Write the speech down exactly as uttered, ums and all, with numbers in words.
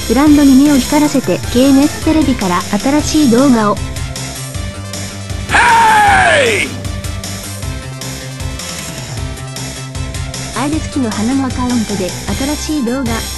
ブランドに目を光らせて ケーエヌエス テレビから新しい動画を。アイレツキの花のアカウントで新しい動画。